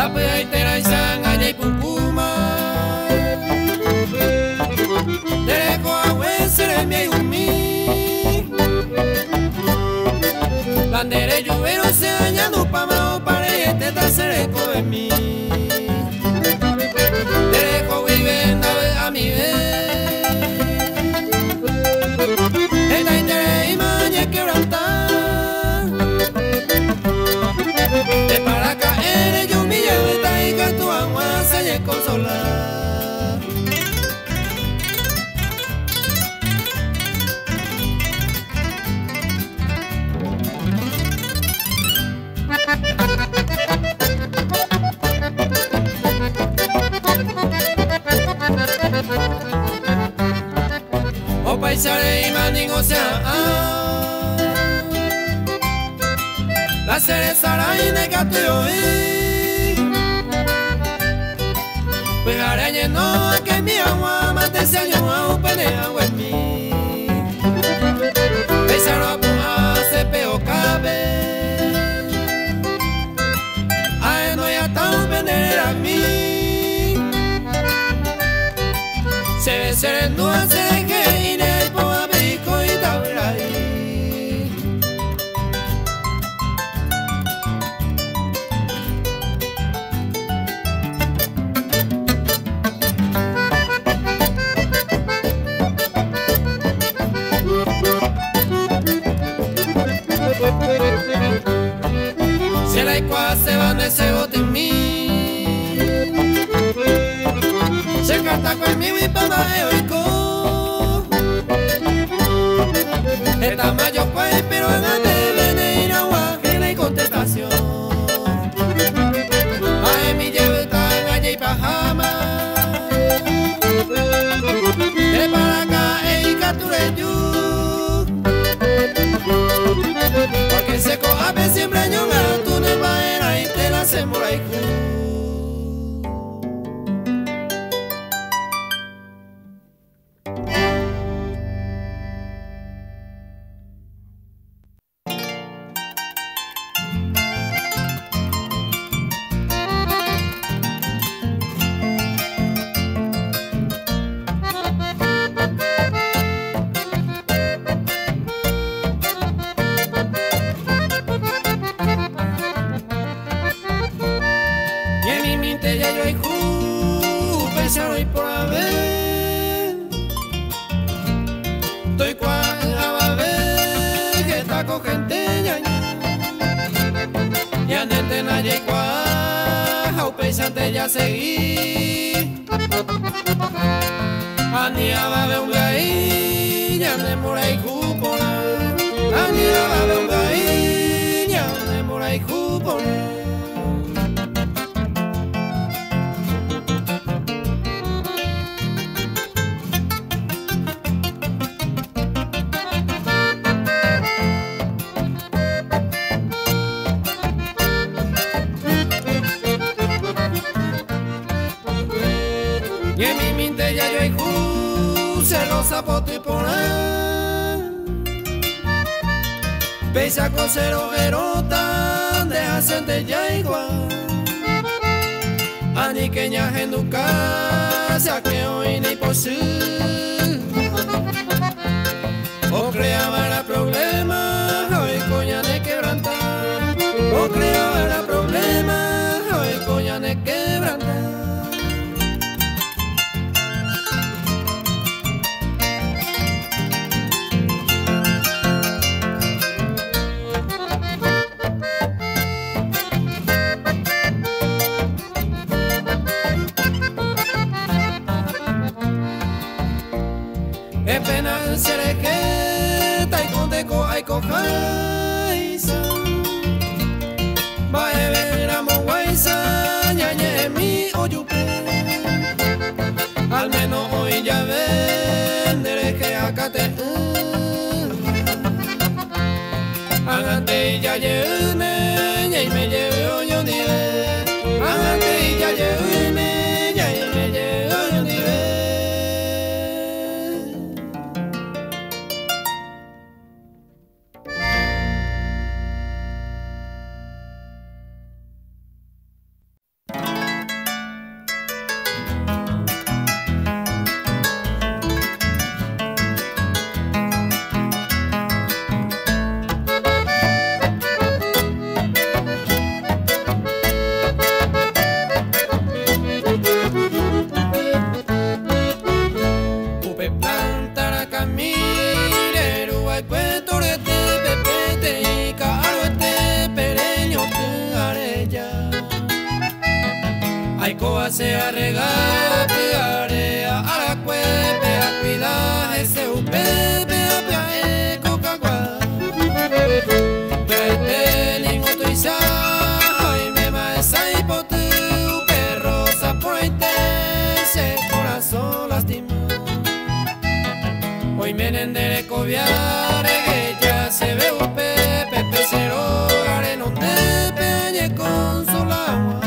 Apa itera isang aja pukuma Dereko awe sere mi umi Bandere lluvero se añado pama o pare este ta sereko de mi Dereko vive nave a mi vez Esta itere imaña quebrantar De para caer yo mi llave y que tu agua se haya consolar O paisare y mandingo sea La cereza raína que te oí Pues arañe no que mi agua mate se año a un pene agua en mí Paisaro a puja se peo cabe Ay no ya tan pene a mí Se ve serendo a se que ine po a bico y tabraí Si la icua se van de ese bote en mí Se carta conmigo y para eoico Esta mayo cuay pero en ande vene ir agua que la contestación Ay mi lleve tan allá y pajama De para acá y capture you Porque se coja siempre ñonga tú ne vaera y te la se moraiku Hoy por haber Estoy cual a ver que está con gente ya Ya nete nadie igual Au pesante ya seguí Ani a ver un gay Ya ne morai cupona Ani a ver un gay Ya ne morai cupona Y en mi mente ya yo hay celosa por ti por ahí Pesa con cero erota de hacerte ya igual Ani que ña genduca sea que hoy ni posible O creaba la problema hoy coña de quebrantar O creaba la problema hoy coña de quebrantar Es pena se arrega, piarea, a la cuepe, a cuidar ese upepe, a piae, coca-cola. Vete, ningo tu isa, ay, me maesa y potu, perrosa por ahí te, ese corazón lastima. Hoy me nendere cobiare, que ya se ve upepe, pecero, arenón de peñe con su agua.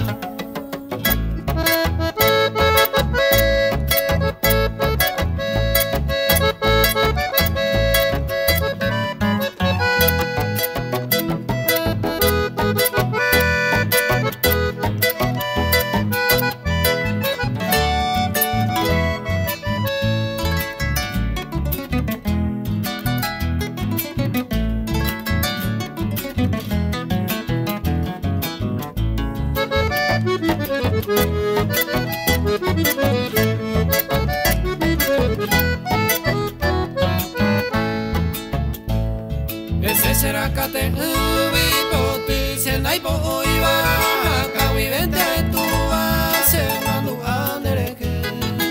Ese será que te ubito, te sienta y po iba, acá vivente tu base, mando a nereje.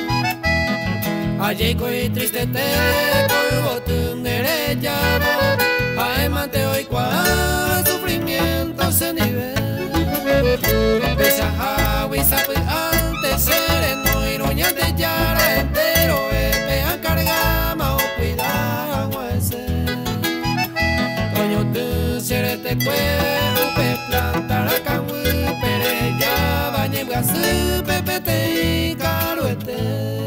Allí coi triste te, coi botón derecha, aemante hoy cual sufrimiento se nivel. Pese a agua y sape antes sereno y roñante ya entero, vean cargama o cuidar agua ese. Toño te serete cuero, pe plantar a cahu, pere ya bañe gasu, pepete y caruete.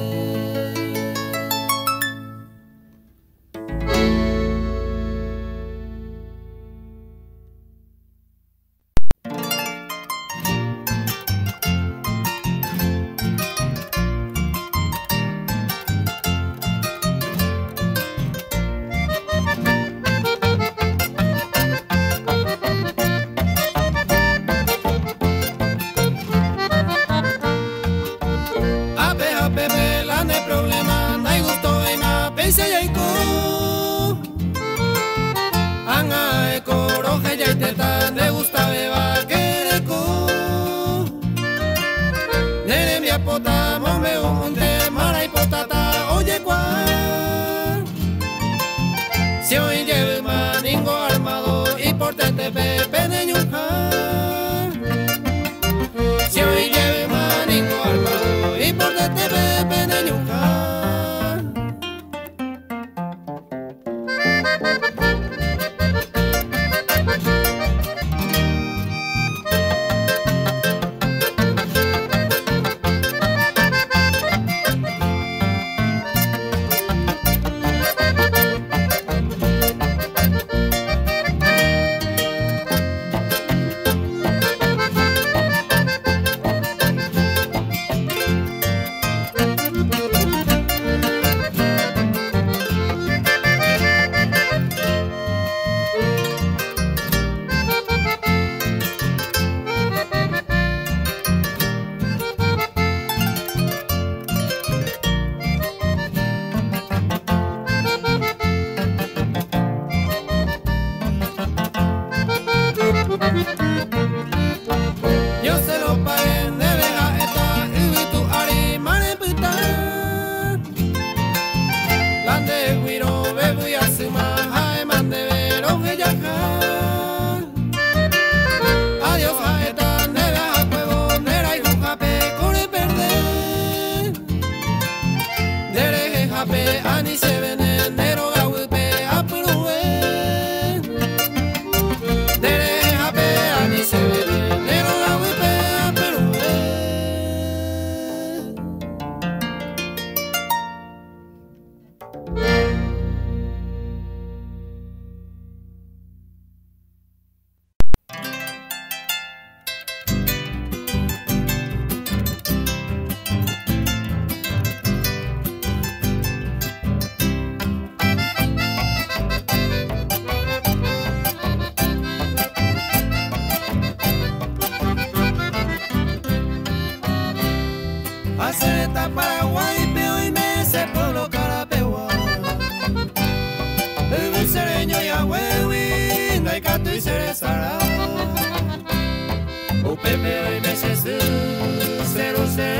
Me gusta beber quereco, nere mi apotamo me unte mara y potata oye cuál. Si hoy lleve maningo armado y portete pepe de ñujar. Si hoy lleve maningo armado y portete pepe de ñujar. Yo se lo pagué de veja esta y tu ari mare puta. Lande guiro bebu y asuma hay mande vero que ya. Adiós a esta neve a juego nera y un jape corre perder. Dere jape ani se vene nero gawipe a pruebe. Dere jape ani se vene. Aceta Paraguay, peo y mese por lo carapeua. El sereño y agüewi, naikato y cerezara. O pepe y mese su, cero cero.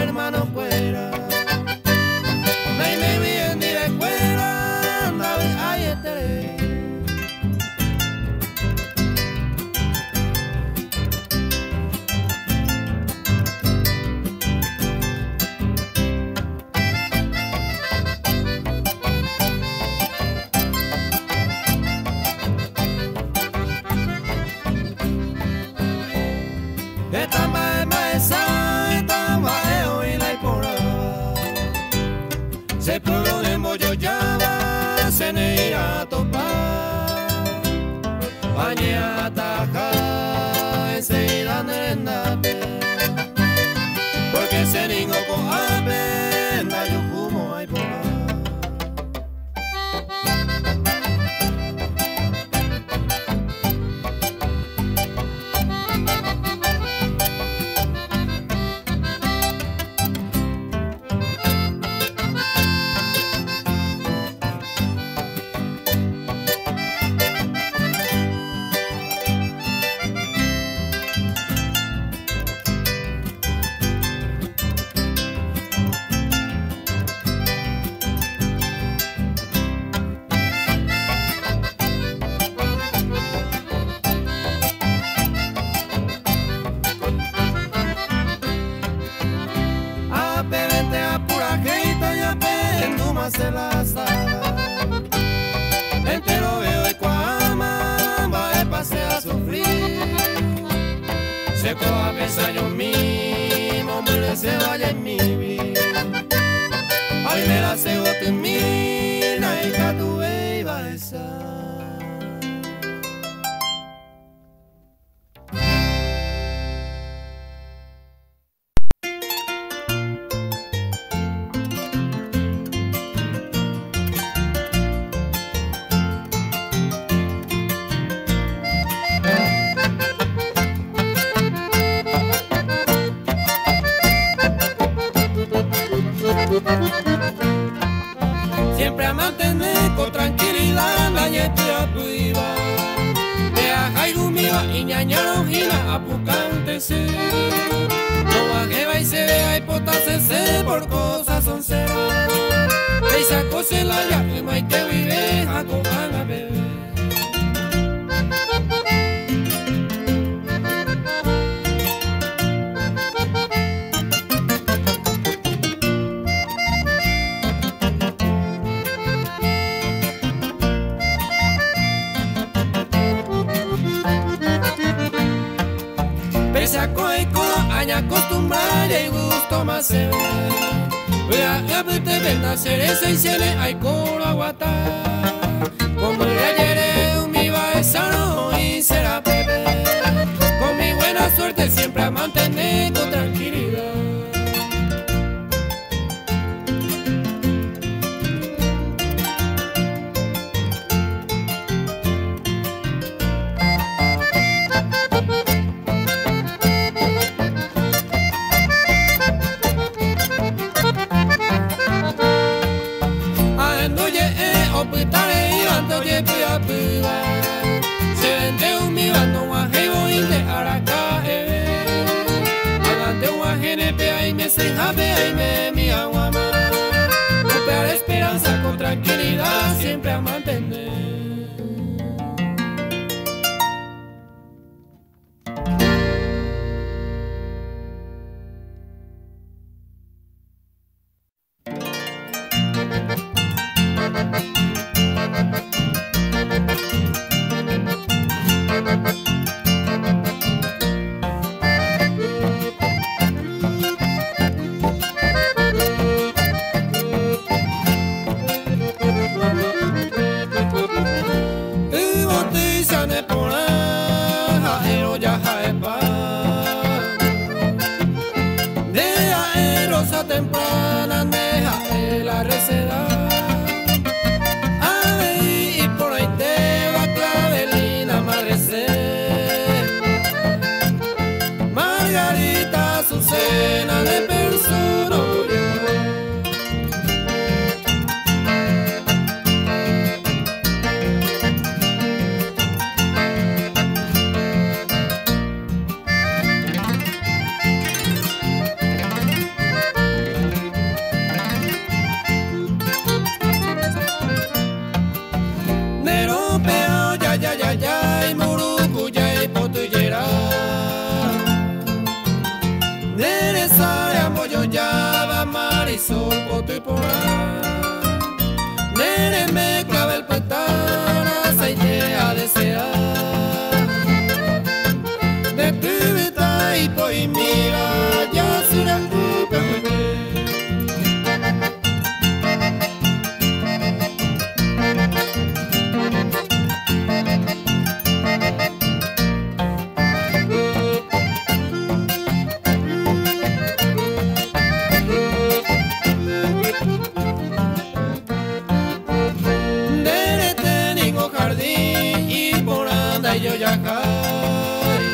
hacer la sala. Entero veo y cuama, va a pasear a sufrir. Se coja a pensar yo mismo, me se vaya en mi vida. Ay, me la cego te mira y que tu iba a esa. Siempre a mantener con tranquilidad la yetía priva. De ajaigu miva y ñañaron gina a pucante se. No bajeba y se vea y potase por cosas son cero. Te sacó se la ya y maite vive a cojan a bebé. Sacó y cola, aña acostumbrada y gusto más se ve. Vea, a verte ven a cereza y se le hay coro aguata. Como el ayer un mi va esa no y será bebé. Con mi buena suerte siempre a mantener con tranquilidad. Se vende un mi bando guajebo y de araca Agante guajene pe ahí me se jabe ahí me mi aguama. Copiar esperanza con tranquilidad siempre a mantener. Temprana deja la receda. Ay, y por ahí te va Clavelina Marrecé. Margarita Azucena de persona Marisol, poto y porá. Nene me clava el pantano, aceite a desear. De pibita y pues mira, ya será el grupo. Yo ya caí,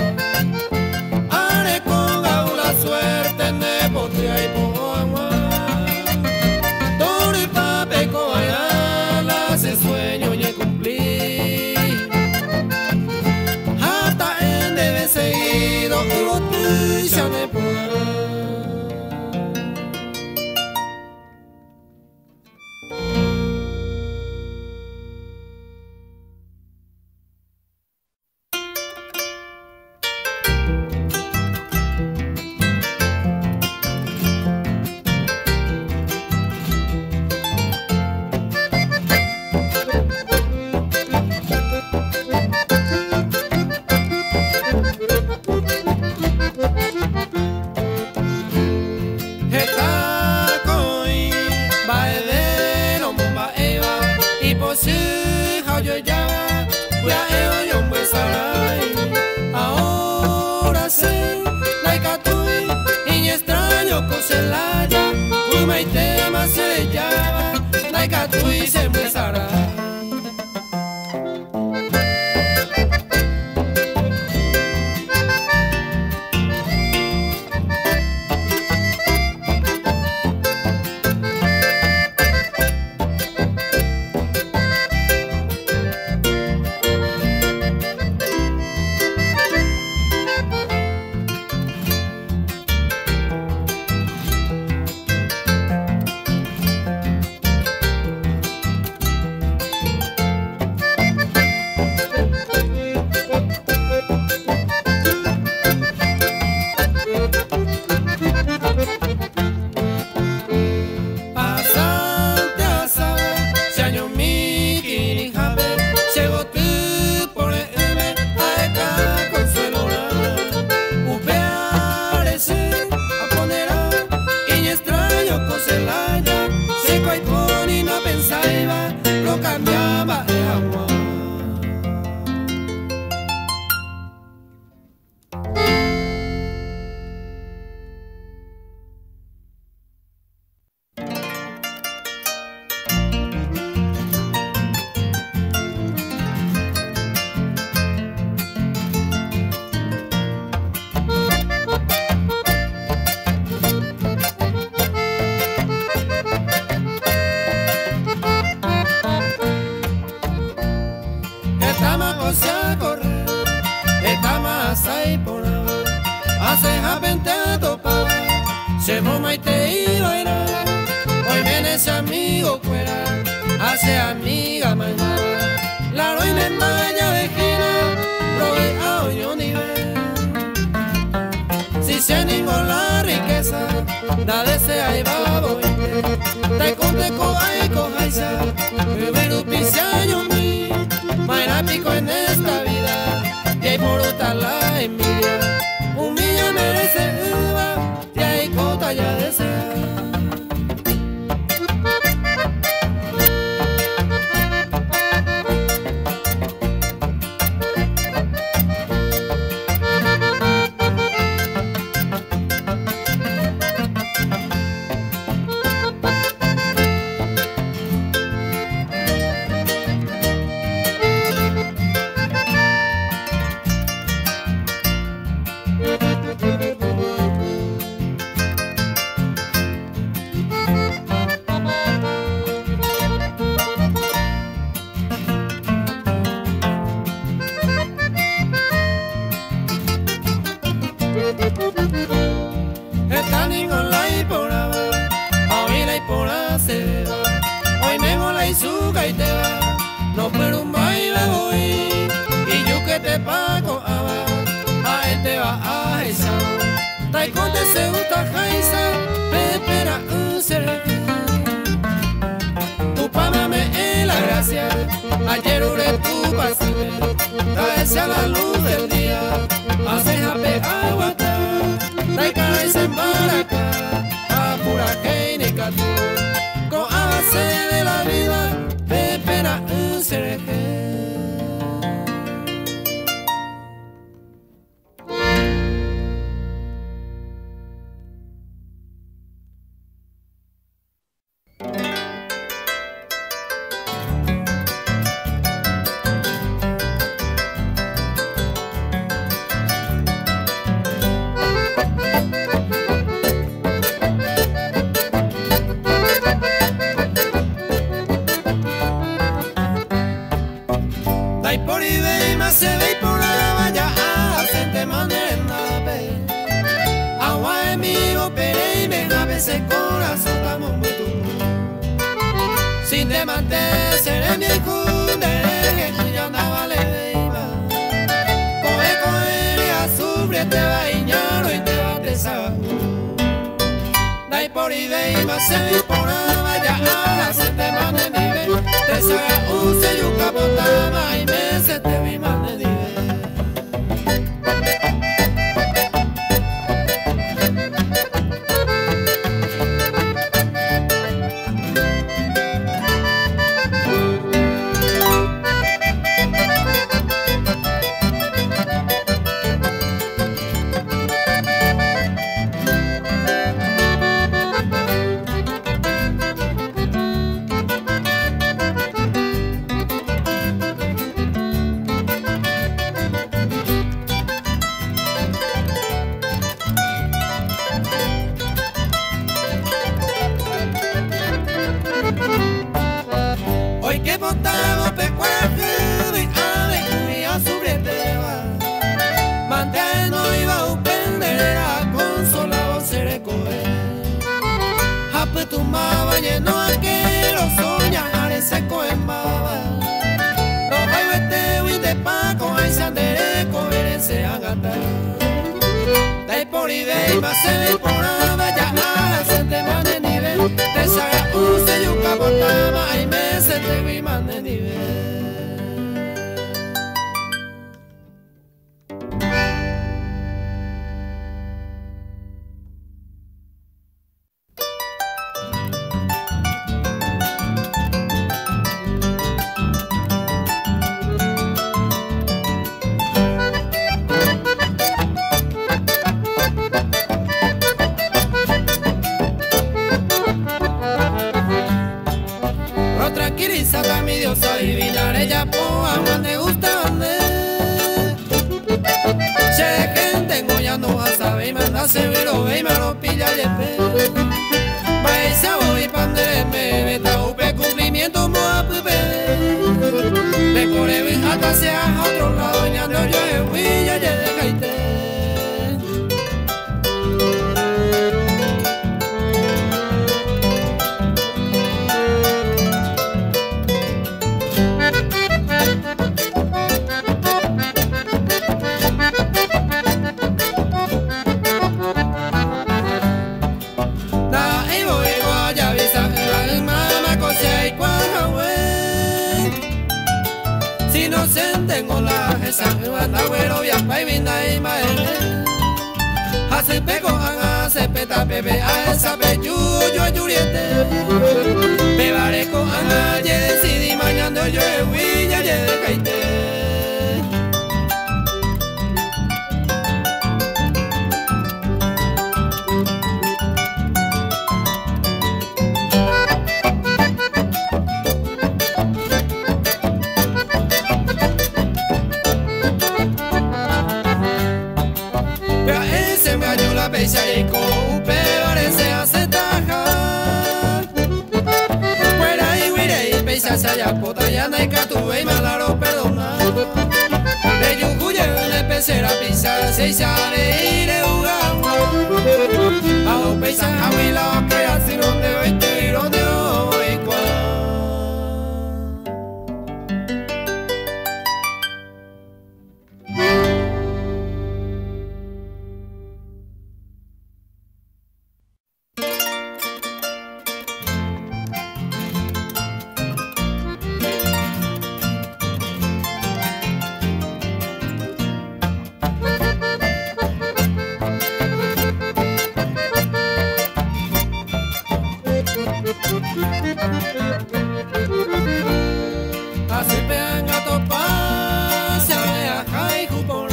haré con la suerte de botella y poagua. Todo el papel con allá se sueño y cumplir. Hasta en debe seguido y botella me poagua. hace japente topa, se moma y te iba a ir. Hoy viene ese amigo fuera, hace amiga mañana, la roy me maya vejina, roy a hoyo nivel. Si se ningún la riqueza, da desea y va voy. Te conte con ay con jaisa, pero pisa yo mi, maina pico en esta vida, y hay por otra la envidia, un millón merece uva, y hay cota ya desea. Están en la ipora, hoy la ipora se va, hoy me mola y suca y te va, no pero un baile voy, y yo que te pago a él te va a esa, taikon te se gusta jaisa, me espera un ser, tu pama me es la gracia, ayer ure tu pasame, trae a la luz del día, hace jape agua. Taika y se embaraca, apura que ni catu, con avance de la vida, me espera un cereje. Ese corazón tan muy sin te mantener en mi cunde que yo andaba le iba coger y a sufrir te va a iñar y te va a tesar dai por idea más se vi por vaya ahora se te mane nivel te saga un sello capotama y me se te vi mane nivel. Tumbaba lleno aquello soñar ese coembaba no hay vete y de paco hay sandere comer ese agata dai por idea y más se ve por vaya a se te mane nivel te saga un sello capotama y me se te vi mane nivel. Tranquiliza mi diosa divina, ella poa me gusta andar. Che gente goyando a saber y manda severo ve y me lo pilla y espera. Paisa voy pandere me meta upe cumplimiento moa pupe. De corre hasta sea a otro lado y ando yo en huilla y de caite. y maene. Hace pego hace peta bebe a esa pechuyo ayuriete. Bebaré con anga ye decidí mañana yo huilla ye de caite. Peixarico, peores se hace taja. Fuera y huiré, peixa se haya pota, ya no hay catuve y malaro perdona. De yucuye, de pecera, pisa, se sabe ir a jugar. A los peixas, a huila, que así donde voy, te ir donde voy, cuál. Así pegan a topar, se aleja y jupona.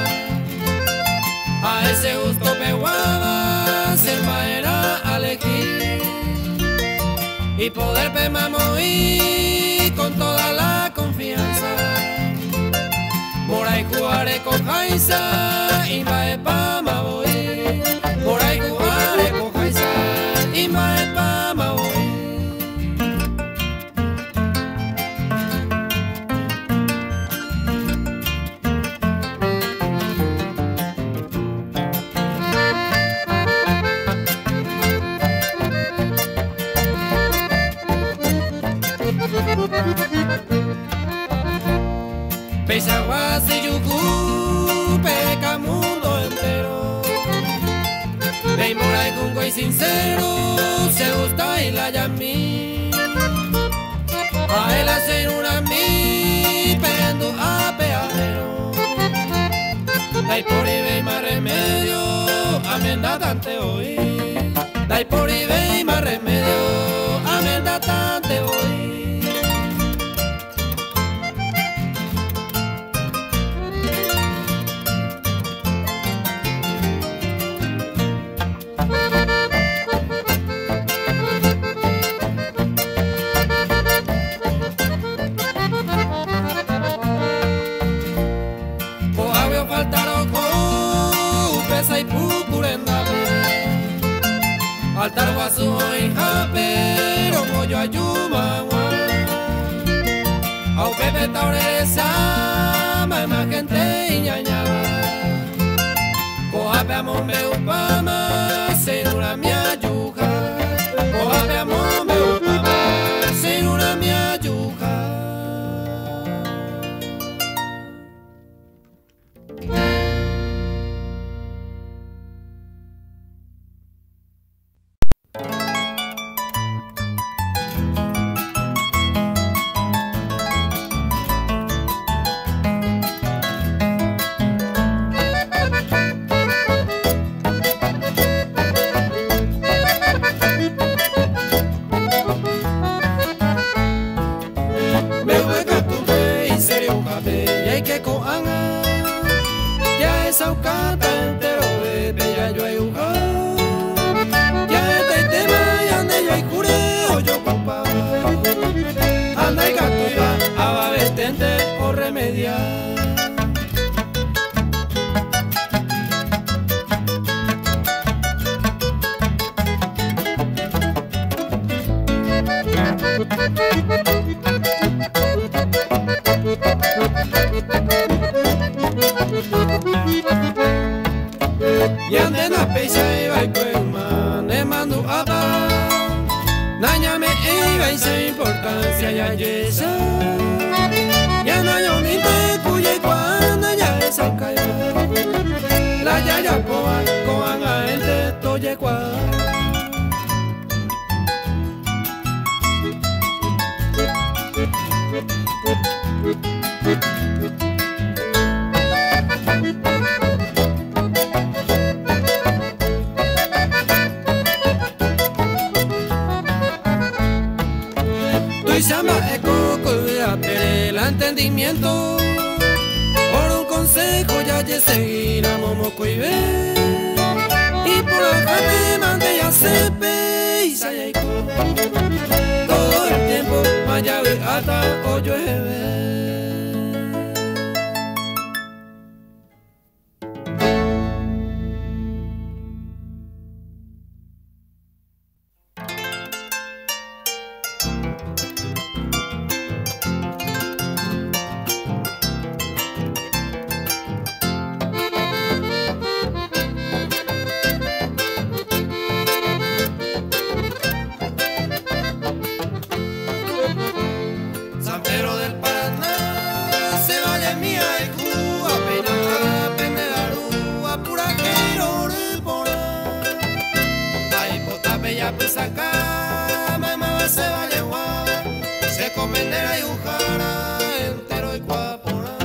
A ese gusto peguaba, se maera a elegir. Y poder pemamoí con toda la confianza. Por ahí jugaré con Jaisa y maepa ma voy. Por ahí jugaré con Jaisa y maepa ma voy. Peixaguas y yucu, peca mundo entero. De mora y cungo y sincero, se gusta y la yamí. A él hacen una mi, pendo a peadero. Dai por y más remedio, amenda tante hoy. Dai por y más remedio, amenda tante hoy. Altar guasu y japero moyo ayuma au pepe tauresa ma gente y ñañaba coape amombe upama sin una mia yuja coape amombe upama sin una mia yuja. Saucata entero de bella yo hay uja. Ya este tema y ande yo hay cureo yo compa. Anda y gato y va a babetente o remediar. Y ande na peixa y va y cuelma, ne mando a dar. Naña me iba y se importancia ya yesa. Ya no hay un inte cuya y cuando ya es al caer. La ya ya coan a ente toye cual. sentimiento. Por un consejo ya ye seguir a Momoco y ve. Y por acá te mandé ya sepe y sayaiko. Todo el tiempo vaya ve hasta hoyo ve. San Pedro del Paraná, se vale mía y Cuba, pena, pendegarúa, pura quiero reporar. Ay, pota bella pues acá, mamá se vale guá, se comendera y ujara, entero y cuapora.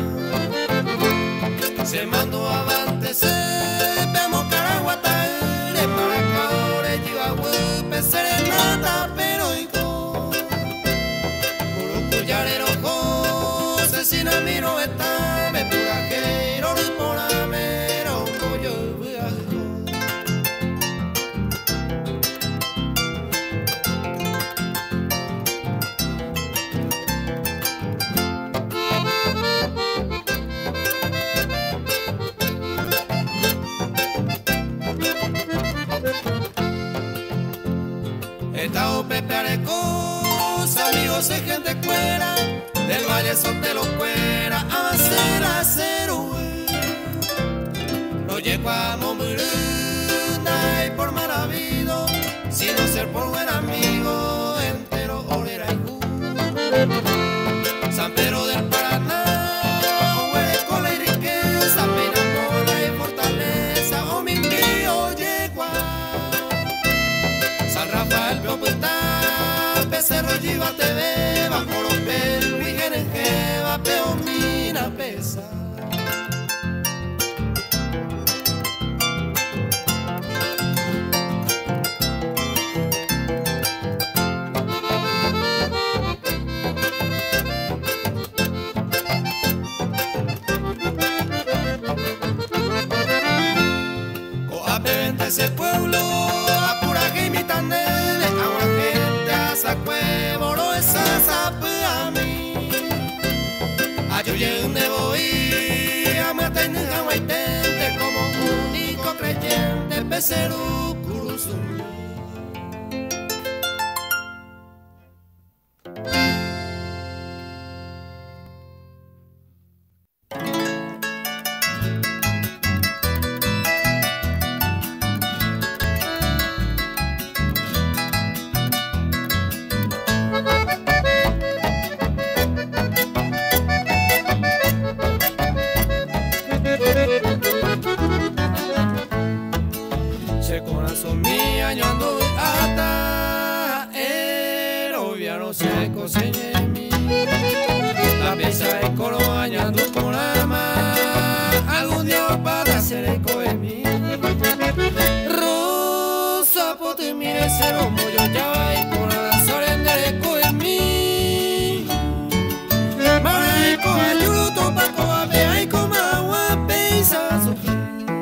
Se mandó avante, se veamos caraguata, de Paracaore, Chihuahua, serenata, pero y si no miro está, me pura que no por mero yo Estado Pepe Arecos, amigos y gente cuera. Del Valle Sote lo cuera a hacer acero. No llego a Momurunda y por maravillo, sino ser por buen amigo, entero orera y ju. San Pedro del Paraná, huele cola y riqueza, pena, moda y fortaleza, o mi tío yegua. San Rafael, Pioputa, Becerro, Yiva, TV, bajo los pelos. Jeva, peo mina pesa. Coape vente ese pueblo, apura que imitan de agua gente a sacuevo, no esa sape a mí. Yo donde voy a matar en Hawaitente como único creyente, Becerro Curuzum. Corazón mío yo ando hasta el obviano se coseñe en mí. La pieza de coro añando con ama, algún día para hacer eco en mí. Rosa pote mire cero mollo ya va y con la sorenda eco en mí. Para eco ayudo pa coabe ay como agua pesa sofía.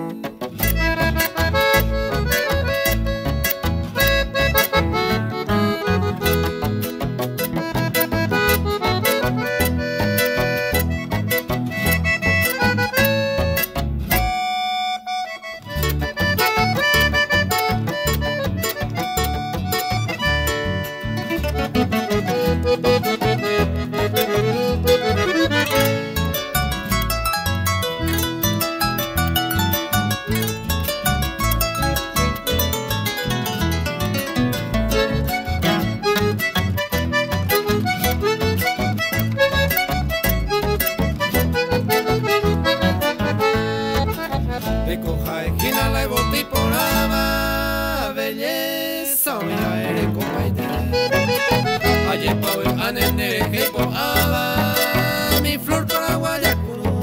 Recoja esquina la boti por ama, belleza, mira eres compañera. Ayer pa' ver a nene que por aba, mi flor paraguaya con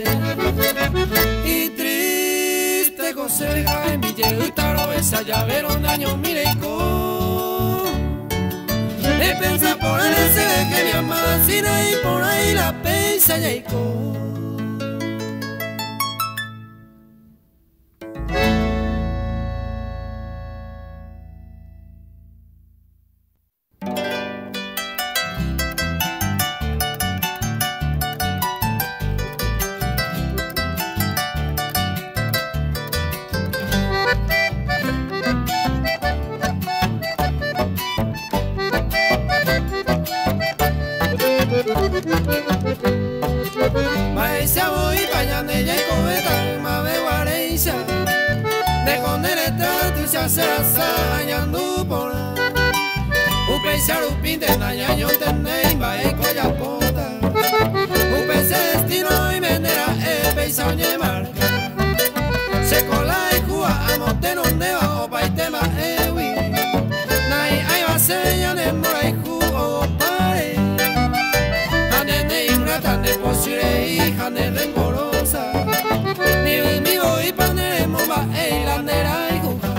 y triste conseja en mi llegada esa llavero un año mire con. Me pensa por el ese que mi amada sin ahí por ahí la pena. se llegó. Maestra voy pañanella y cometa, mabe guareisa. De con el estrato y se hace la sañando por la. Upeixa upinte nañaño tenei, bae colla pota. Upeixa destino y menera, peixa oñe marca. Se cola y cua, amote no neva, opa y tema ewi. Nai ay va seña de mora y ju, o pare. Anene ingrata, ne posire hija, ne rencorosa. Ni mi voy panemo va, la nera y juja.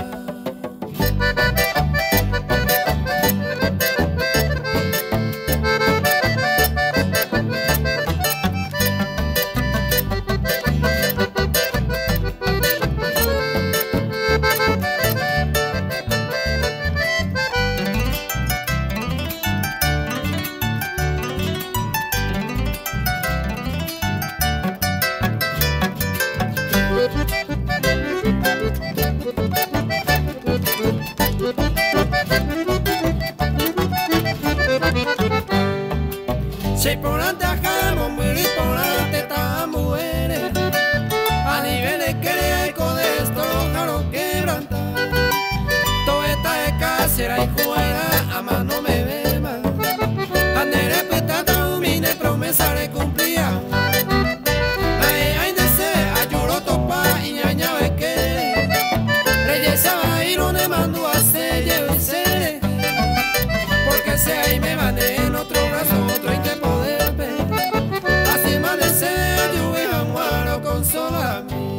Si por ante ajamos, muy por ante estamos mujeres. A niveles que hay con esto, jaro quebrantar. Todo está de casera y juega, a mano me ve mal. Ande respetata, humine, promesa de cumplir. Ay, desea, ayuro topa y ñaña ve que. Reyes a ir donde mando a se lleve y se. Porque se ahí me mane en otro brazo, otro y te poder ver. Así amanece yo y amuaro consola a mí.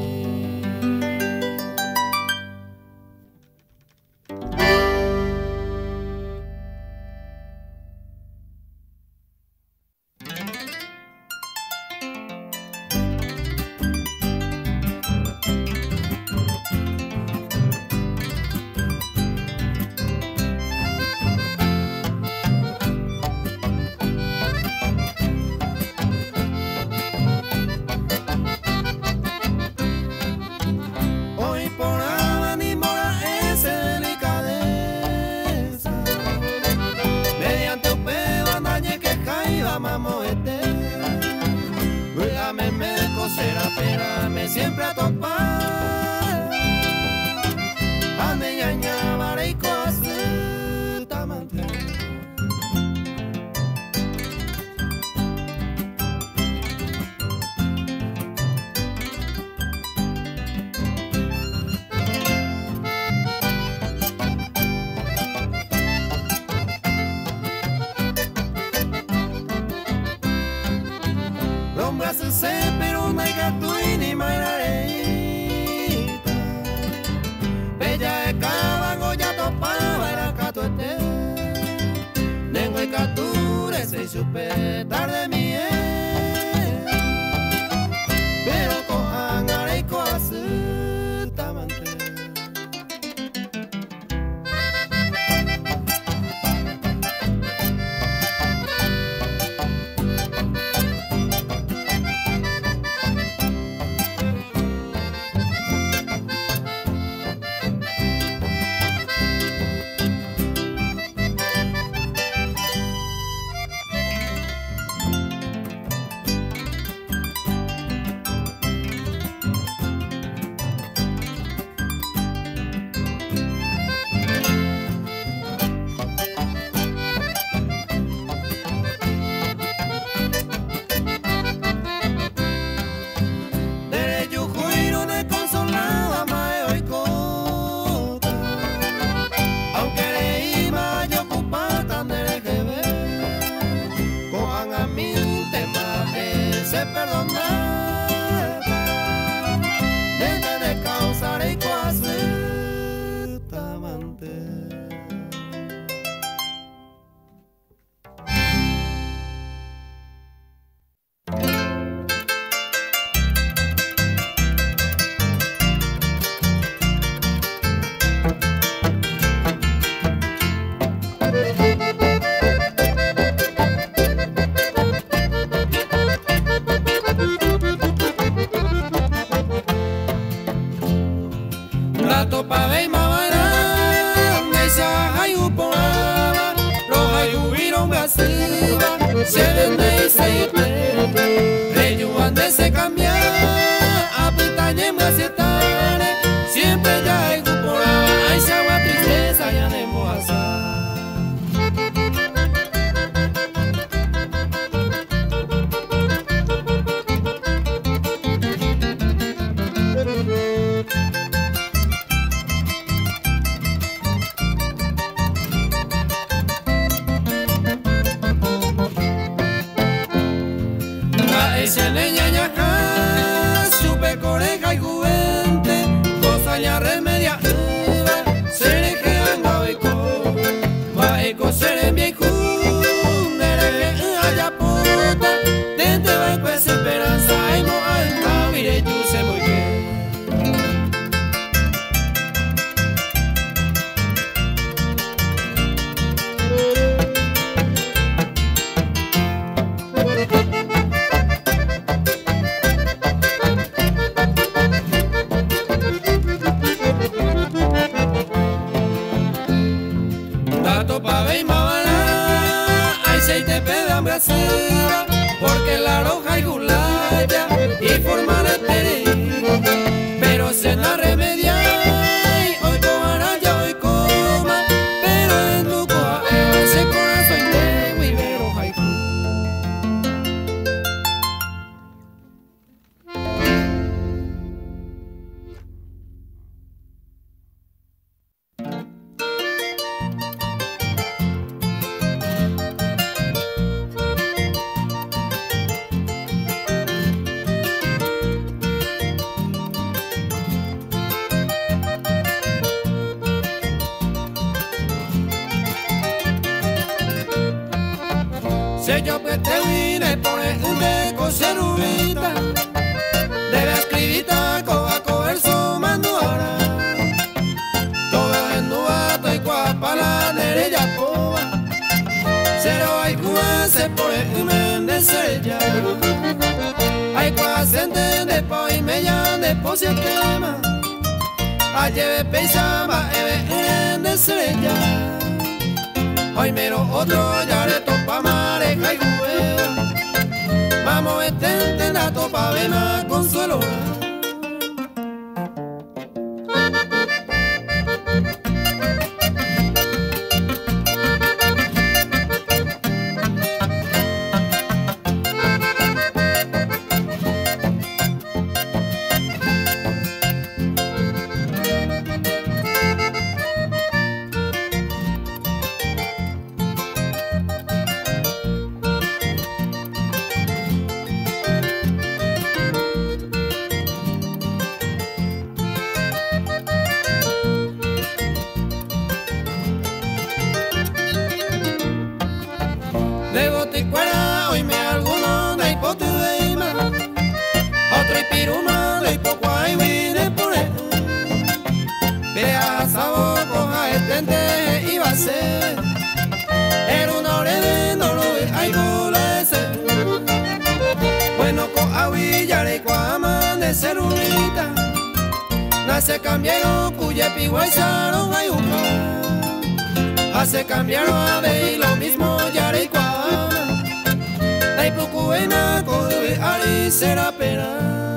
Será esperarme siempre a topar. Ande ñaña bareico así tamante. Los brazos se pero no hay gato y ni mairareita. Bella de cabango ya topaba era cato este. Nengo y cature se supe tarde mi pero cojan areico así tamante. dato pa vei mavara Neisa hayu poraba Roja yubiro brasiva Se vende y se ite Reyu ande se cambia Apitañe brasietare Siempre ya hay poraba Ay se agua tristeza ya de moasa Se leña ñaja, supe coreja y juventud, cosa ya remedia, seré que anga eco, va eco seré viejo, nere haya puta, dente va pues esperanza, y no alta, mire tú se muy bien. Porque la roja y gulaya y forma de terir, pero se la remedia hoy cobará ya hoy coma, pero en tu coa ese corazón tengo y vero haiku. Si yo pues te vine por el coser ubita, debe escribir coa coverso manduara, toda en nuato y cuapa la nerella poa, cero hay cuase por el mendecella, hay cuase de po y me llaman de po si quema, a lleve peisaba eve en estrella. Hoy mero otro ya le topa mareja y juega. Vamos este la topa vena consuelo. Debo te cuera, hoy me alguno de hipote de ima, otro y piruma de hipocua y vine por él. Vea sabo, coja estente y va a ser, era una hora de no lo ve, hay bola ese. Bueno, con aguillar y amanecer unita, nace cambiaron cuya piguaizaron hay un hace cambiaron a ver lo mismo ya y cuana, la hipocuena con ari será pena.